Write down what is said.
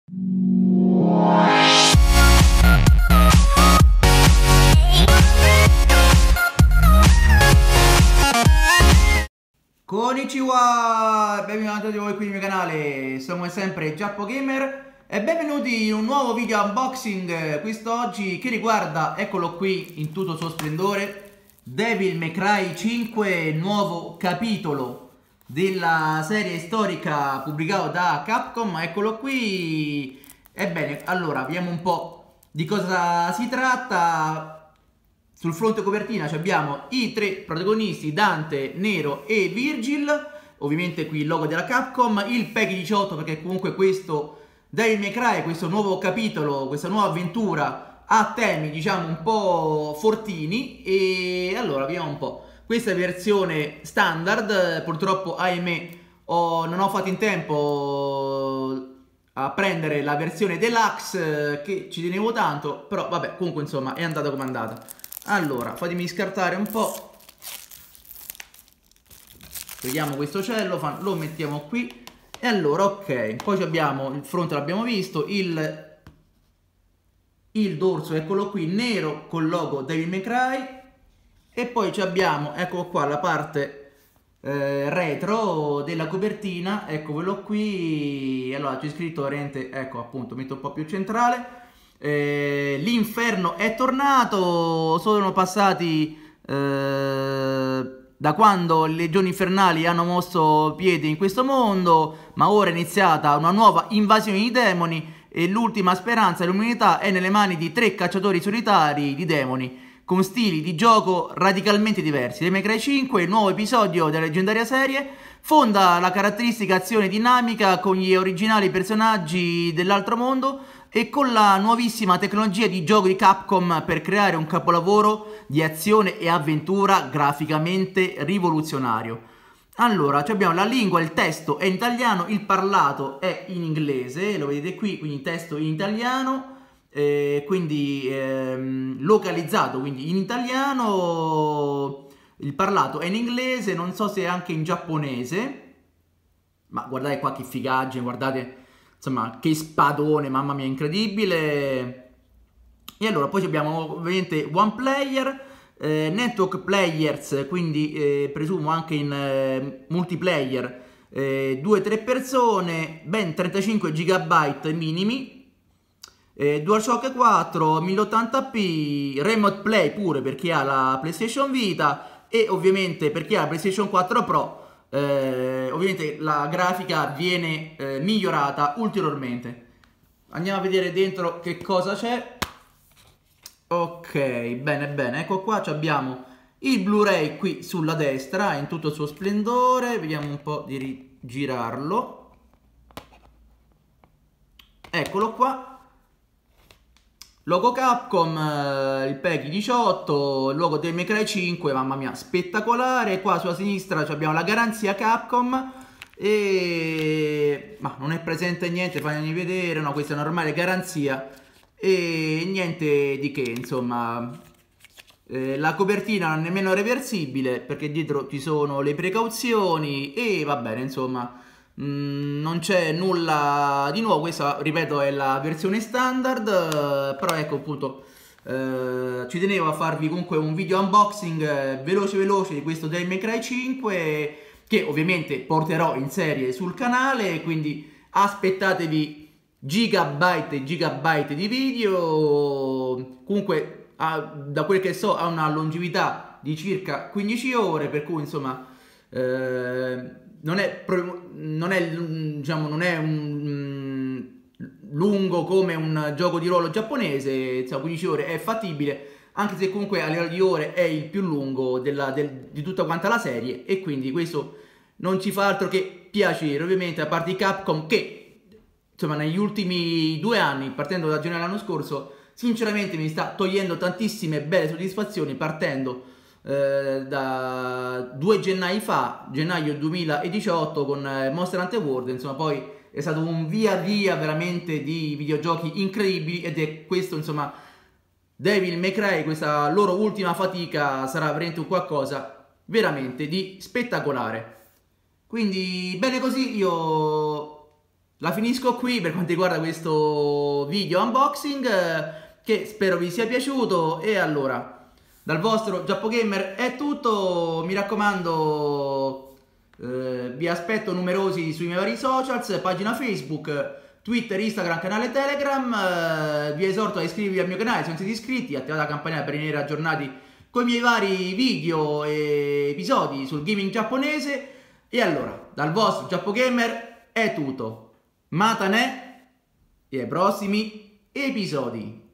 Konnichiwa! Benvenuti di voi qui nel mio canale, sono come sempre Giappo Gamer e benvenuti in un nuovo video unboxing quest'oggi che riguarda, eccolo qui in tutto il suo splendore, Devil May Cry 5, nuovo capitolo della serie storica pubblicato da Capcom, eccolo qui. Ebbene, allora, vediamo un po' di cosa si tratta. Sul fronte copertina abbiamo i tre protagonisti, Dante, Nero e Virgil. Ovviamente qui il logo della Capcom, il PEGI 18 perché comunque questo Devil May Cry, questo nuovo capitolo, questa nuova avventura ha temi diciamo un po' fortini. E allora vediamo un po'. Questa è versione standard, purtroppo ahimè non ho fatto in tempo a prendere la versione deluxe che ci tenevo tanto, però vabbè, comunque insomma è andata come è andata. Allora, fatemi scartare un po'. Vediamo questo cellophane, lo mettiamo qui. E allora, ok, poi abbiamo il fronte, l'abbiamo visto, il dorso, eccolo qui, nero col logo Devil May Cry. E poi abbiamo, eccolo qua, la parte retro della copertina, ecco quello qui. Allora c'è scritto veramente, ecco appunto, metto un po' più centrale. L'inferno è tornato, sono passati da quando le legioni infernali hanno mosso piede in questo mondo, ma ora è iniziata una nuova invasione di demoni e l'ultima speranza dell'umanità è nelle mani di tre cacciatori solitari di demoni con stili di gioco radicalmente diversi. Devil May Cry 5, il nuovo episodio della leggendaria serie, fonda la caratteristica azione dinamica con gli originali personaggi dell'altro mondo e con la nuovissima tecnologia di gioco di Capcom per creare un capolavoro di azione e avventura graficamente rivoluzionario. Allora, abbiamo la lingua, il testo è in italiano, il parlato è in inglese, lo vedete qui, quindi testo in italiano. Quindi localizzato quindi in italiano, il parlato è in inglese, non so se anche in giapponese, ma guardate qua che figaggine, guardate insomma che spadone, mamma mia, incredibile. E allora poi abbiamo ovviamente one player, network players, quindi presumo anche in multiplayer, 2-3 persone, ben 35 GB minimi. DualShock 4, 1080p, Remote Play pure per chi ha la PlayStation Vita e ovviamente per chi ha la PlayStation 4 Pro ovviamente la grafica viene migliorata ulteriormente. Andiamo a vedere dentro che cosa c'è. Ok, bene bene, ecco qua abbiamo il Blu-ray qui sulla destra in tutto il suo splendore. Vediamo un po' di rigirarlo. Eccolo qua. Logo Capcom, il PEGI 18, il logo del Devil May Cry 5, mamma mia, spettacolare. Qua sulla sinistra abbiamo la garanzia Capcom e... ma non è presente niente, fammi vedere, no, questa è una normale garanzia e niente di che, insomma. La copertina non è nemmeno reversibile perché dietro ci sono le precauzioni e va bene, insomma. Non c'è nulla di nuovo, questa ripeto è la versione standard, però ecco appunto ci tenevo a farvi comunque un video unboxing veloce di questo Devil May Cry 5 che ovviamente porterò in serie sul canale, quindi aspettatevi gigabyte e gigabyte di video. Comunque da quel che so ha una longevità di circa 15 ore, per cui insomma non è diciamo, non è un lungo come un gioco di ruolo giapponese, insomma 15 ore è fattibile, anche se comunque a livello di ore è il più lungo di tutta quanta la serie e quindi questo non ci fa altro che piacere, ovviamente, a parte di Capcom che insomma negli ultimi 2 anni, partendo da gennaio dell'anno scorso, sinceramente mi sta togliendo tantissime belle soddisfazioni, partendo da 2 gennaio fa, gennaio 2018 con Monster Hunter World. Insomma poi è stato un via via veramente di videogiochi incredibili ed è questo, insomma, Devil May Cry, questa loro ultima fatica sarà veramente un qualcosa veramente di spettacolare. Quindi bene così, io la finisco qui per quanto riguarda questo video unboxing, che spero vi sia piaciuto. E allora, dal vostro Giappo Gamer è tutto, mi raccomando, vi aspetto numerosi sui miei vari socials, pagina Facebook, Twitter, Instagram, canale Telegram. Vi esorto a iscrivervi al mio canale se non siete iscritti, attivate la campanella per rimanere aggiornati con i miei vari video e episodi sul gaming giapponese. E allora, dal vostro Giappo Gamer è tutto. Matane e ai prossimi episodi.